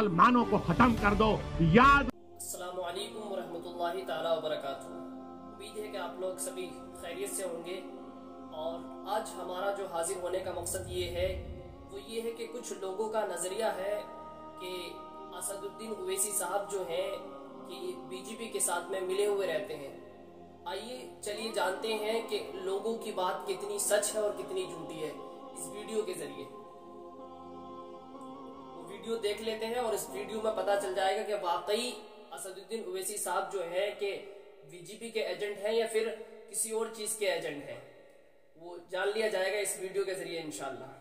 मुसलमानों को खत्म कर दो। याद। अस्सलामु अलैकुम वरहमतुल्लाहि ताला वबरकातुहू। उम्मीद है कि आप लोग सभी खैरियत से होंगे। और आज हमारा जो हाजिर होने का मकसद ये है वो ये है कि कुछ लोगों का नज़रिया है कि असदुद्दीन ओवैसी साहब जो हैं कि बीजेपी के साथ में मिले हुए रहते हैं। आइए चलिए जानते हैं कि लोगों की बात कितनी सच है और कितनी झूठी है इस वीडियो के जरिए। वीडियो देख लेते हैं और इस वीडियो में पता चल जाएगा कि वाकई असदुद्दीन ओवैसी साहब जो है कि बीजेपी के एजेंट हैं या फिर किसी और चीज के एजेंट हैं। वो जान लिया जाएगा इस वीडियो के जरिए इंशाल्लाह।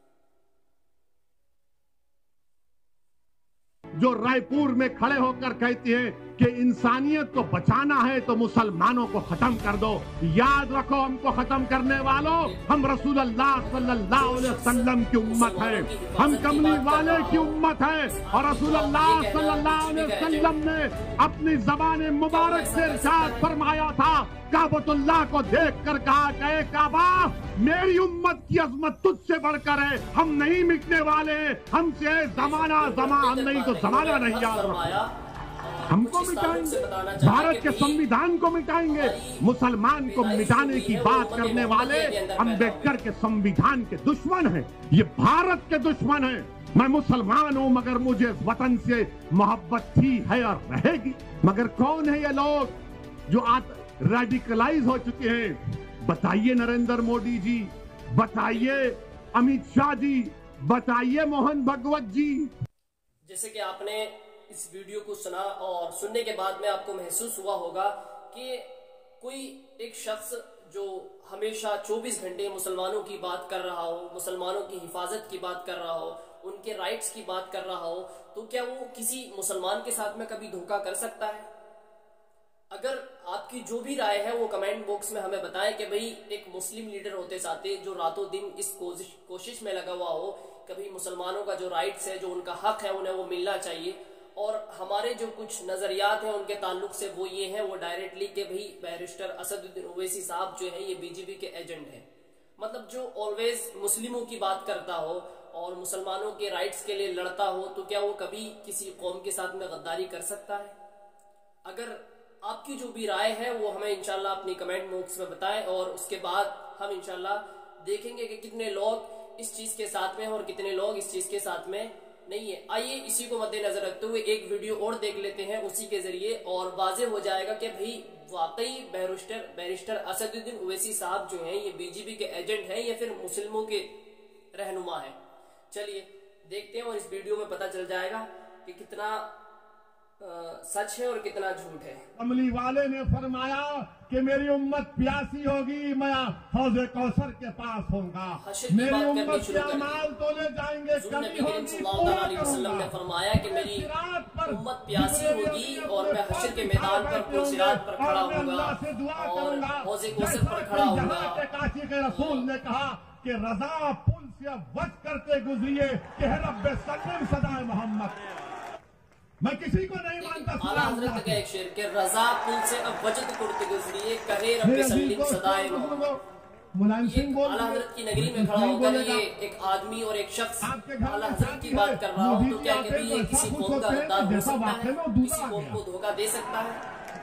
जो रायपुर में खड़े होकर कहती है कि इंसानियत को बचाना है तो मुसलमानों को खत्म कर दो। याद रखो, हमको खत्म करने वालों, हम रसूल अल्लाह सल्लल्लाहु अलैहि वसल्लम की उम्मत है, हम कमली वाले की उम्मत है। और रसूल अल्लाह सल्लल्लाहु अलैहि वसल्लम ने अपनी ज़बान मुबारक से इरशाद फरमाया था, काबतुल्लाह को देख कर कहा कि काबा, मेरी उम्मत की अजमत तुझसे बढ़कर है, हम नहीं मिटने वाले हैं, हमसे जमाना हम नहीं तो जमाना नहीं। याद रखो, हमको मिटाएंगे, भारत के संविधान को मिटाएंगे। मुसलमान को मिटाने की बात करने वाले अम्बेडकर के संविधान के दुश्मन हैं, ये भारत के दुश्मन हैं। मैं मुसलमान हूं मगर मुझे वतन से मोहब्बत थी, है और रहेगी। मगर कौन है ये लोग जो आज रेडिकलाइज हो चुके हैं? बताइए नरेंद्र मोदी जी, बताइए अमित शाह जी, बताइए मोहन भागवत जी। जैसे कि आपने इस वीडियो को सुना और सुनने के बाद में आपको महसूस हुआ होगा कि कोई एक शख्स जो हमेशा 24 घंटे मुसलमानों की बात कर रहा हो, मुसलमानों की हिफाजत की बात कर रहा हो, उनके राइट्स की बात कर रहा हो, तो क्या वो किसी मुसलमान के साथ में कभी धोखा कर सकता है? अगर आपकी जो भी राय है वो कमेंट बॉक्स में हमें बताएं कि भाई एक मुस्लिम लीडर होते साथे जो रातों दिन इस कोशिश में लगा हुआ हो कभी मुसलमानों का जो राइट्स है, जो उनका हक है, उन्हें वो मिलना चाहिए। और हमारे जो कुछ नजरियात हैं उनके ताल्लुक से वो ये है, वो डायरेक्टली कि भाई बैरिस्टर असदुद्दीन ओवैसी साहब जो है ये बीजेपी के एजेंट हैं। मतलब जो ऑलवेज मुस्लिमों की बात करता हो और मुसलमानों के राइट्स के लिए लड़ता हो, तो क्या वो कभी किसी कौम के साथ में गद्दारी कर सकता है? अगर आपकी जो भी राय है वो हमें इंशाल्लाह अपनी कमेंट बॉक्स में बताएं और उसके बाद हम इंशाल्लाह देखेंगे कि कितने लोग इस चीज के साथ में हैं और कितने लोग इस चीज के साथ में नहीं है। आइए इसी को मद्देनजर रखते हुए एक वीडियो और देख लेते हैं उसी के जरिए और वाज़ेह हो जाएगा कि भाई वाकई बैरिस्टर असदुद्दीन ओवैसी साहब जो हैं ये बीजेपी के एजेंट हैं या फिर मुस्लिमों के रहनुमा हैं। चलिए देखते हैं और इस वीडियो में पता चल जाएगा कि कितना सच है और कितना झूठ है। कमली वाले ने फरमाया कि मेरी उम्मत प्यासी होगी, मैं हौज़े कौसर के पास होऊंगा, मेरी उम्मत के अमाल तोले जाएंगे, कमी होगी पूरा करूंगा। ने फरमाया कि मेरी उम्मत प्यासी होगी और मैं हश्र के मैदान पर पुरसिरात पर खड़ा होऊंगा और हौज़े कौसर पर खड़ा होऊंगा। काशी के रसूल ने कहा कि रजा पुल से वज करते गुजरिए कि रब्बे सल्लम सदाए मोहम्मद। मैं किसी को नहीं मानता। आला हज़रत का एक शेर के रजा पुल से अब वजद करते गुजरिए कहे रब्बे सल्लम सदाए मोहम्मद। मुलायम सिंह बोल आला हज़रत की नगरी में खड़ा होकर ये एक आदमी और एक शख्स आला हज़रत की बात कर रहा हो, तो क्या कभी ये किसी कौम का गद्दार हो सकता है? किसी कौम को धोखा दे सकता है?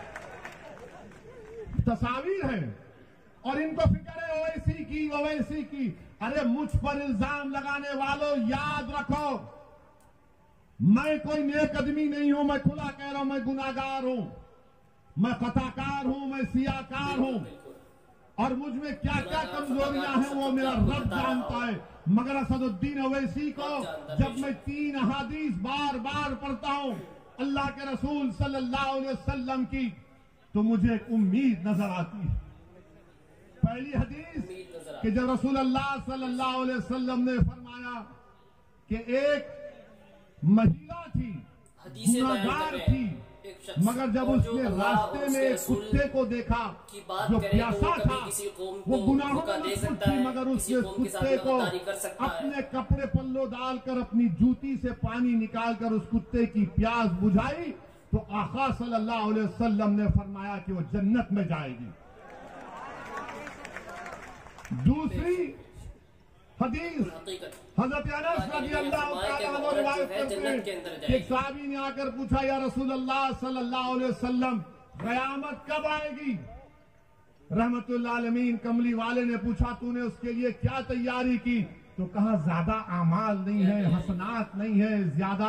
तस्वीर है और इनको फिक्र है ओवैसी की। अरे मुझ पर इल्जाम लगाने वालों, याद रखो, मैं कोई नेक आदमी नहीं हूं। मैं खुला कह रहा हूं, मैं गुनाहगार हूं, मैं खताकार हूं, मैं सियाकार हूं और मुझ में क्या क्या कमजोरियां हैं वो मेरा रब जानता है। मगर असदुद्दीन ओवैसी को जब मैं 3 अहादीस बार बार पढ़ता हूं अल्लाह के रसूल सल्लल्लाहु अलैहि वसल्लम की, तो मुझे एक उम्मीद नजर आती है। पहली हदीस कि जब रसूल अल्लाह सल्लल्लाहु अलैहि वसल्लम ने फरमाया कि एक महिला थी, गुनाहगार थी, मगर जब उसने रास्ते में एक कुत्ते को देखा जो प्यासा था, वो गुनाहों में मशगूल थी, मगर उसने कुत्ते को अपने कपड़े पल्लो डालकर अपनी जूती से पानी निकालकर उस कुत्ते की प्यास बुझाई, तो आका सल्लल्लाहु अलैहि वसल्लम ने फरमाया कि वो जन्नत में जाएगी। दूसरी हदीस हकीकत हजरत अनस रज़ियल्लाहु ताला अन्हु रिवायत करते हैं, एक सहाबी ने आकर पूछा, या रसूल अल्लाह सल्लल्लाहु अलैहि वसल्लम, क़यामत कब आएगी? रहमतुल्लाह अलमीन कमली वाले ने पूछा, तूने उसके लिए क्या तैयारी की? तो कहा, ज्यादा आमाल नहीं है, हसनात नहीं है, ज्यादा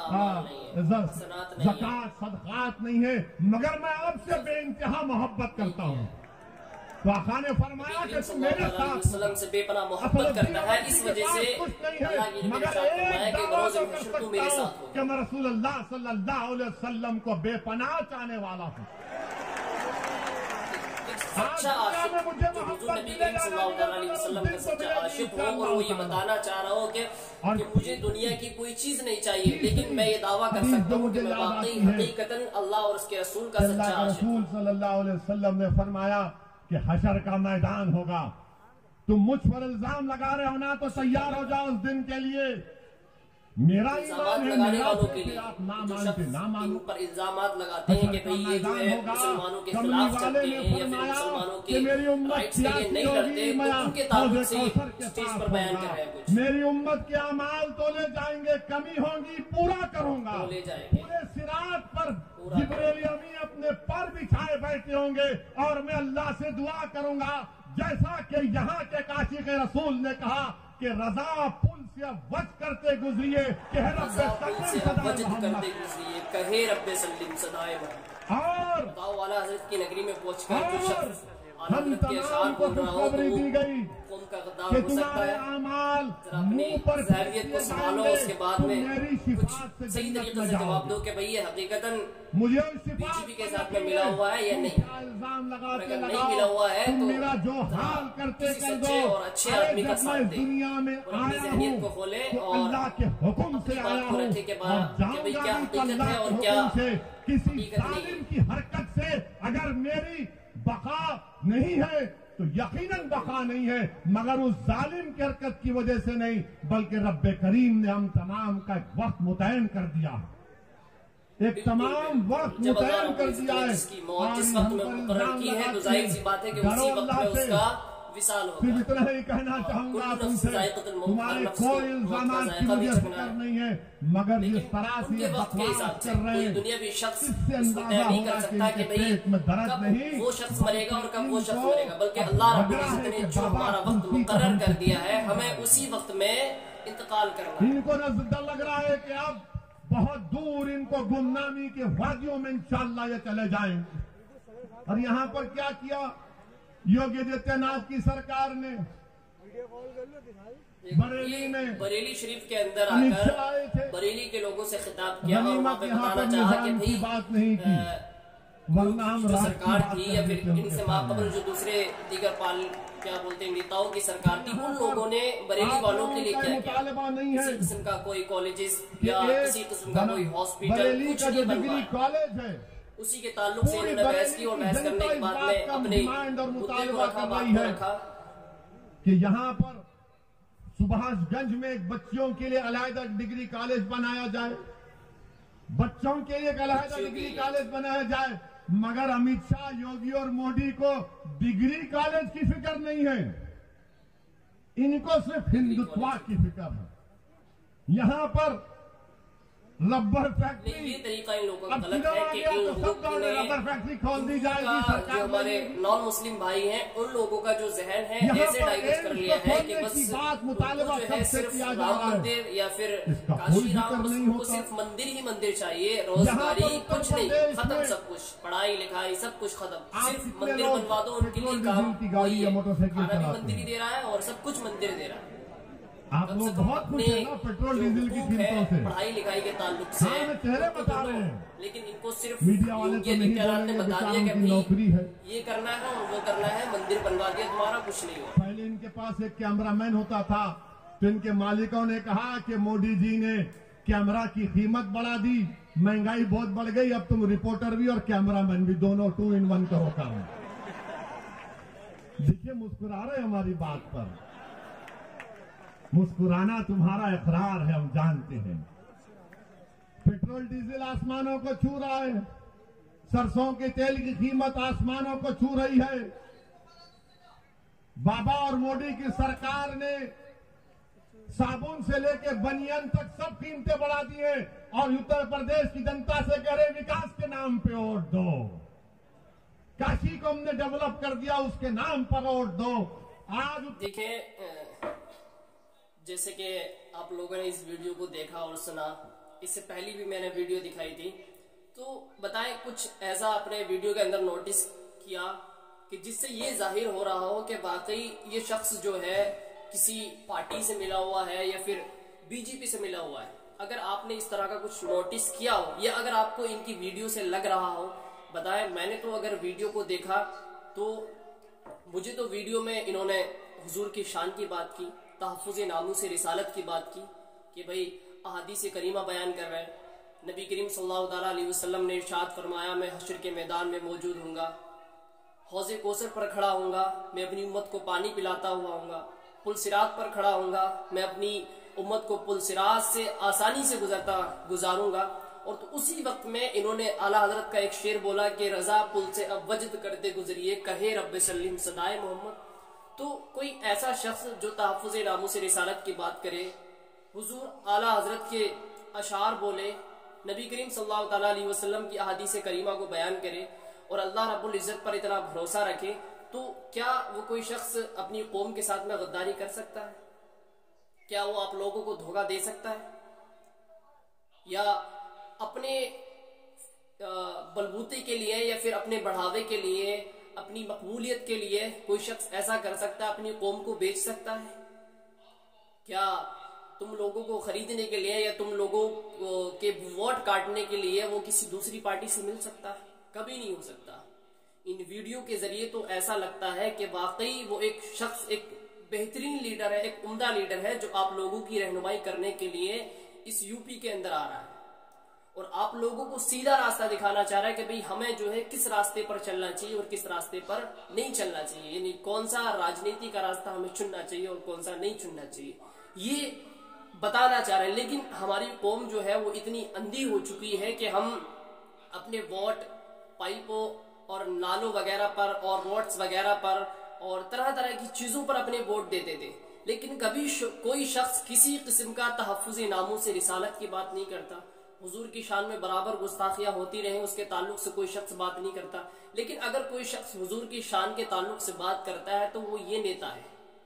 ज़कात सदक़ात नहीं है, मगर मैं आपसे बेइंतहा मोहब्बत करता हूँ। तो आका ने फरमाया कि तुम मेरे साथ से बेपनाह मोहब्बत करता है, इस वजह से मगर एक दावा तो कर सकता हूँ कि मैं रसूलुल्लाह सल्लल्लाहु अलैहि वसल्लम को बेपनाह चाहने वाला हूँ। सच्चा आशिक जो हुजूर नबी करीम सल्लल्लाहु अलैहि वसल्लम का सच्चा आशिक हो, और वो ये बताना चाह रहा हो कि मुझे दुनिया की कोई चीज नहीं चाहिए, लेकिन मैं ये दावा कर सकता हूँ कि मैं वाकई हकीकतन अल्लाह और उसके रसूल का सच्चा आशिक हूँ। रसूल सल्लल्लाहु अलैहि वसल्लम ने फरमाया कि हशर का मैदान होगा, तुम मुझ पर इल्जाम लगा रहे हो ना, तो तैयार हो जाओ उस दिन के लिए। मेरा ईमान है, लगाने मेरा वालों के कि लिए आप ना जो मानते शख्स ना मानो, पर इल्जामात लगाते हैं कि भाई ये जो है मुसलमानों के खिलाफ चलते हैं या फिर मुसलमानों के राइट्स के लिए नहीं लड़ते, तो उनके ताल्लुक से स्टेज पर बयान कर रहे हैं कुछ। मेरी उम्मत के अमाल तोले जाएंगे, कमी होगी पूरा करूंगा, तोले जाएंगे। पूरे सिरात पर जिब्रील अमीन अपने पर बिछाए बैठे होंगे और मैं अल्लाह से दुआ करूंगा, जैसा कि यहाँ के काशी के रसूल ने कहा कि रजा पुल से वज करते गुजरिए, कहे रब्बे सल्लिम सदाए और वाला हजरत की नगरी में पहुंचकर हम तमाम को खुशखबरी दी गई कि तुम्हारे अमाल मुंह पर ज़ाहिरियत को संभालो, उसके बाद में कुछ सही तरीके से जवाब दो कि भाई ये हकीकतन मुझे बीजेपी के साथ में मिला हुआ है या नहीं। इल्जाम लगाते अगर नहीं मिला हुआ है तो मेरा जो हाल करते किसी कर सच्चे दो। और अच्छे आदमी का साथ दे, दुनिया में और अपनी आया ज़हनियत हूँ को खोले तो और अल्लाह के हुक्म से आया बात को हूँ रखे के और बाद कि भाई क्या जाऊंगा भी हकीकत अल्लाह है के और क्या हुक्म से। किसी हकीकत नहीं जालिम की हरकत से अगर मेरी बका नहीं है तो यकीनन बका नहीं है, मगर उस जालिम की हरकत की वजह से नहीं, बल्कि रब्बे करीम ने हम तमाम का एक वक्त मुतयन कर दिया, एक तमाम वक्त मुतयन कर दिया है। जिसकी मौत जिस वक्त में मुकर्रर की है, तो जाहिर सी बात है कि उसी वक्त में उसका विसाल होगा। सिर्फ इतना ही कहना चाहूंगा तुमसे, तुम्हारे कोई इल्जाम की मुझे फिक्र नहीं है, मगर जिस तरह से ये बकवास कर रहे हैं, दुनियावी शख्स इससे अंदाजा नहीं होगा कर कि सकता कि इनके भाई पेट में दर्द कब नहीं, वो शख्स मरेगा और कब वो शख्स मरेगा, बल्कि अल्लाह रब्बुल इज्जत ने जो हमारा वक्त मुकर्रर कर दिया है, हमें उसी वक्त में इंतकाल करना है। इनको नजर लग रहा है कि अब बहुत दूर इनको गुमनामी के वादियों में इंशाअल्लाह ये चले जाएंगे। और यहाँ पर क्या किया योगी आदित्यनाथ की सरकार ने? बरेली में बरेली शरीफ के अंदर आकर बरेली के लोगों से खिताब किया और वहाँ पे बताना चाहा कि भाई बात नहीं की, वरना हम जो सरकार थी या फिर इनसे माकबल जो दूसरे दीगर क्या बोलते हैं नेताओं की सरकार थी, उन लोगों ने बरेली वालों के लिए क्या किया? नहीं है किसी किस्म का कोई कॉलेजेस या किसी किस्म का कोई हॉस्पिटल कुछ नहीं बनवाया। कॉलेज है उसी के ताल्लुक से इन्होंने बहस की और बहस करने के बाद में अपने मुद्दे को रखा, बात को रखा कि यहाँ पर सुभाषगंज में एक बच्चों के लिए अलहदा डिग्री कॉलेज बनाया जाए, बच्चों के लिए एक अलहदा डिग्री कॉलेज बनाया जाए, मगर अमित शाह, योगी और मोदी को डिग्री कॉलेज की फिक्र नहीं है, इनको सिर्फ हिंदुत्व की फिक्र है। यहाँ पर रबर फैक्ट्री, ये तरीका इन लोगों का गलत है कि इन लोगों ने रबर फैक्ट्री खोल दी जाएगी। जो हमारे नॉन मुस्लिम भाई हैं उन लोगों का जो जहन है ऐसे डाइवर्ट कर लिया है कि बस मुतालबा जो है सिर्फ राम मंदिर या फिर काशी राम उनको सिर्फ मंदिर ही मंदिर चाहिए, रोजगारी कुछ नहीं, खत्म सब कुछ, पढ़ाई लिखाई सब कुछ खत्म, सिर्फ मंदिर बनवा दो उनके लिए काम, खाना भी मंदिर ही दे रहा है और सब कुछ मंदिर दे रहा है। आप लोग बहुत खुश हैं ना पेट्रोल डीजल की कीमतों से, पढ़ाई लिखाई के ताल्लुक से चेहरे बता रहे हैं, लेकिन इनको सिर्फ मीडिया वाले तो नहीं बोलेंगे ने बता दिया कि नौकरी है, ये करना है और वो करना है, मंदिर बनवा दिया, तुम्हारा कुछ नहीं हो। पहले इनके पास एक कैमरामैन होता था तो इनके मालिकों ने कहा कि मोदी जी ने कैमरा की कीमत बढ़ा दी, महंगाई बहुत बढ़ गई, अब तुम रिपोर्टर भी और कैमरामैन भी दोनों 2 in 1 करो काम। देखिए मुस्कुरा रहे हमारी बात पर, मुस्कुराना तुम्हारा इकरार है, हम जानते हैं। पेट्रोल डीजल आसमानों को छू रहा है, सरसों के तेल की कीमत आसमानों को छू रही है। बाबा और मोदी की सरकार ने साबुन से लेके बनियान तक सब कीमतें बढ़ा दी हैं और उत्तर प्रदेश की जनता से कह रहे विकास के नाम पे वोट दो। काशी को हमने डेवलप कर दिया, उसके नाम पर वोट दो। आज देखिए, जैसे कि आप लोगों ने इस वीडियो को देखा और सुना, इससे पहले भी मैंने वीडियो दिखाई थी, तो बताएं कुछ ऐसा अपने वीडियो के अंदर नोटिस किया कि जिससे ये जाहिर हो रहा हो कि वाकई ये शख्स जो है किसी पार्टी से मिला हुआ है या फिर बीजेपी से मिला हुआ है। अगर आपने इस तरह का कुछ नोटिस किया हो या अगर आपको इनकी वीडियो से लग रहा हो, बताएं। मैंने तो अगर वीडियो को देखा तो मुझे तो वीडियो में इन्होंने हुजूर की शान की बात की, तहफ़्फ़ुज़ नामूस रिसालत की बात की कि भाई अहादीस करीमा बयान कर रहे हैं। नबी करीम सल्लल्लाहु अलैहि वसल्लम ने इरशाद फरमाया, मैं हश्र के मैदान में मौजूद हूँगा, हौज़े कौसर पर खड़ा हूँगा, मैं अपनी उम्मत को पानी पिलाता हुआ हूँगा, पुल सिरात पर खड़ा हूँगा, मैं अपनी उम्मत को पुल सिरात से आसानी से गुजारूंगा। और तो उसी वक्त में इन्होंने आला हजरत का एक शेर बोला कि रजा पुल से अब वजद करते गुजरिए, कहे रब्बे सल्लिम सदाए मोहम्मद। तो कोई ऐसा शख्स जो तहफ़्फ़ुज़ नामूस रिसालत की बात करे, हुजूर आला हजरत के अशार बोले, नबी करीम सल्लल्लाहु अलैहि वसल्लम की अहादीस करीमा को बयान करे और अल्लाह रब्बुल इज़्ज़त पर इतना भरोसा रखे, तो क्या वो कोई शख्स अपनी कौम के साथ में गद्दारी कर सकता है? क्या वो आप लोगों को धोखा दे सकता है? या अपने बलबूते के लिए या फिर अपने बढ़ावे के लिए, अपनी मकबूलियत के लिए कोई शख्स ऐसा कर सकता है, अपनी कौम को बेच सकता है? क्या तुम लोगों को खरीदने के लिए या तुम लोगों के वोट काटने के लिए वो किसी दूसरी पार्टी से मिल सकता है? कभी नहीं हो सकता। इन वीडियो के जरिए तो ऐसा लगता है कि वाकई वो एक शख्स एक बेहतरीन लीडर है, एक उम्दा लीडर है जो आप लोगों की रहनुमाई करने के लिए इस यूपी के अंदर आ रहा है और आप लोगों को सीधा रास्ता दिखाना चाह रहा है कि भाई हमें जो है किस रास्ते पर चलना चाहिए और किस रास्ते पर नहीं चलना चाहिए, यानी कौन सा राजनीति का रास्ता हमें चुनना चाहिए और कौन सा नहीं चुनना चाहिए, ये बताना चाह रहे हैं। लेकिन हमारी कौम जो है वो इतनी अंधी हो चुकी है कि हम अपने वोट पाइपों और नालों वगैरह पर और रोड्स वगैरह पर और तरह तरह की चीजों पर अपने वोट देते थे, लेकिन कभी कोई शख्स किसी किस्म का तहफ़्फ़ुज़ नामूस रिसालत की बात नहीं करता। हुजूर की शान में बराबर गुस्ताखियां होती रहे, उसके ताल्लुक से कोई शख्स बात नहीं करता। लेकिन अगर कोई शख्स हुजूर की शान के ताल्लुक से बात करता है तो वो ये नेता है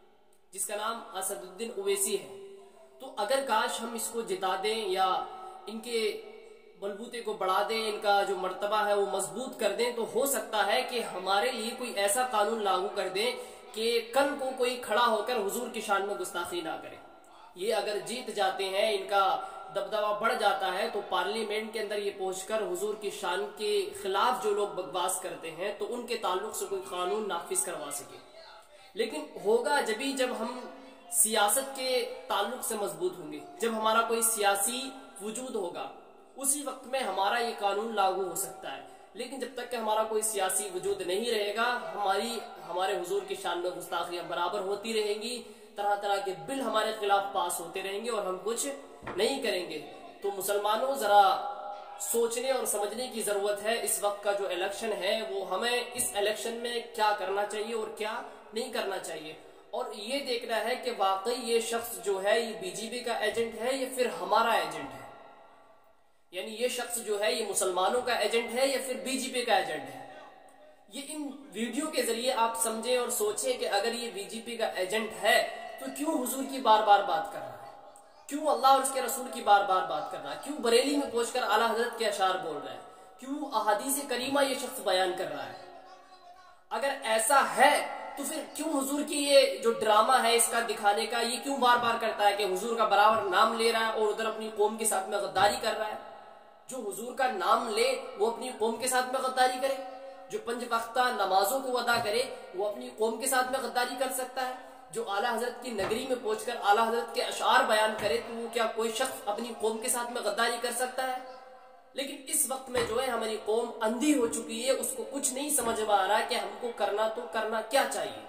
जिसका नाम असदुद्दीन ओवैसी है। तो अगर काश हम इसको जिता दें या इनके बलबूते को बढ़ा दें, इनका जो मर्तबा है वो मजबूत कर दें, तो हो सकता है कि हमारे लिए कोई ऐसा कानून लागू कर दें कि कल को कोई खड़ा होकर हुजूर की शान में गुस्ताखी ना करे। ये अगर जीत जाते हैं, इनका दबदबा बढ़ जाता है, तो पार्लियामेंट के अंदर ये पहुंचकर हुजूर की शान के खिलाफ जो लोग बकवास करते हैं तो उनके ताल्लुक से कोई कानून नाफिज करवा सके। लेकिन होगा जब हम सियासत के ताल्लुक से मजबूत होंगे, जब हमारा कोई सियासी वजूद होगा, उसी वक्त में हमारा ये कानून लागू हो सकता है। लेकिन जब तक कि हमारा कोई सियासी वजूद नहीं रहेगा, हमारे हुजूर की शान में गुस्ताखियां बराबर होती रहेंगी, तरह तरह के बिल हमारे खिलाफ पास होते रहेंगे और हम कुछ नहीं करेंगे। तो मुसलमानों, जरा सोचने और समझने की जरूरत है। इस वक्त का जो इलेक्शन है वो हमें इस इलेक्शन में क्या करना चाहिए और क्या नहीं करना चाहिए, और ये देखना है कि वाकई ये शख्स जो है ये बीजेपी का एजेंट है या फिर हमारा एजेंट है। यानी ये शख्स जो है ये मुसलमानों का एजेंट है या फिर बीजेपी का एजेंट है। ये इन वीडियो के जरिए आप समझें और सोचें कि अगर ये बीजेपी का एजेंट है तो क्यों हुजूर की बार बार बात कर रहा है, क्यों अल्लाह और उसके रसूल की बार बार बात कर रहा है, क्यों बरेली में पहुंचकर आला हजरत के अशार बोल रहा है, क्यों अहादीस करीमा ये शख्स बयान कर रहा है। अगर ऐसा है तो फिर क्यों हुजूर की ये जो ड्रामा है इसका दिखाने का ये क्यों बार बार करता है कि हुजूर का बराबर नाम ले रहा है और उधर अपनी कौम के साथ में गद्दारी कर रहा है। जो हुजूर का नाम ले वो अपनी कौम के साथ में गद्दारी करे, जो 5 वक्ता नमाजों को अदा करे वो अपनी कौम के साथ में गद्दारी कर सकता है, जो आला हजरत की नगरी में पहुंचकर आला हजरत के अशार बयान करे तो वो क्या कोई शख्स अपनी कौम के साथ में गद्दारी कर सकता है? लेकिन इस वक्त में जो है हमारी कौम अंधी हो चुकी है, उसको कुछ नहीं समझ में आ रहा है कि हमको करना क्या चाहिए।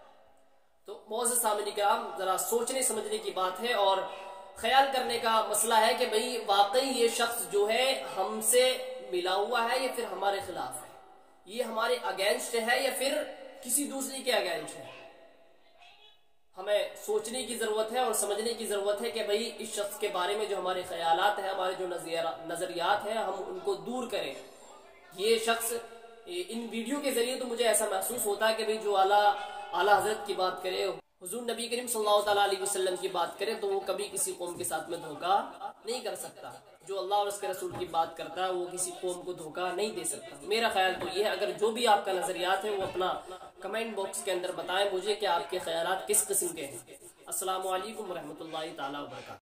तो मौजूद सामने किराम, जरा सोचने समझने की बात है और ख्याल करने का मसला है कि भाई वाकई ये शख्स जो है हमसे मिला हुआ है या फिर हमारे खिलाफ है, ये हमारे अगेंस्ट है या फिर किसी दूसरे के अगेंस्ट है। हमें सोचने की जरूरत है और समझने की जरूरत है कि भाई इस शख्स के बारे में जो हमारे ख्यालात हैं, हमारे जो नजरियात हैं, हम उनको दूर करें। ये शख्स इन वीडियो के जरिए तो मुझे ऐसा महसूस होता है कि भाई जो आला हजरत की बात करे, हुजूर नबी करीम सल्लल्लाहु अलैहि वसल्लम की बात करे, तो वो कभी किसी कौम के साथ में धोखा नहीं कर सकता। जो अल्लाह और उसके रसूल की बात करता है वो किसी कौम को धोखा नहीं दे सकता। मेरा ख्याल तो ये है। अगर जो भी आपका नजरियात है वो अपना कमेंट बॉक्स के अंदर बताएं मुझे कि आपके ख्यालात किस किस्म के हैं। अस्सलामु अलैकुम रहमतुल्लाहि ताला व बरकातहू।